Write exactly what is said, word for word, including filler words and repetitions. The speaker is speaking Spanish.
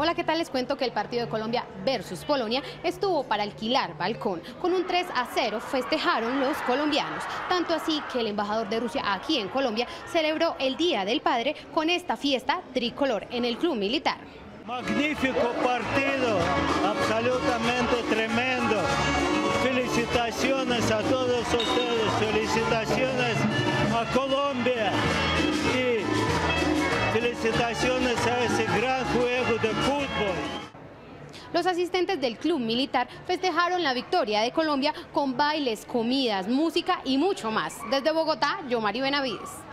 Hola, ¿qué tal? Les cuento que el partido de Colombia versus Polonia estuvo para alquilar balcón. Con un tres a cero festejaron los colombianos, tanto así que el embajador de Rusia aquí en Colombia celebró el Día del Padre con esta fiesta tricolor en el Club Militar. Magnífico partido, absolutamente tremendo. Felicitaciones a todos ustedes, felicitaciones a Colombia y felicitaciones a ese gran juego de fútbol. Los asistentes del Club Militar festejaron la victoria de Colombia con bailes, comidas, música y mucho más. Desde Bogotá, Yomari Benavides.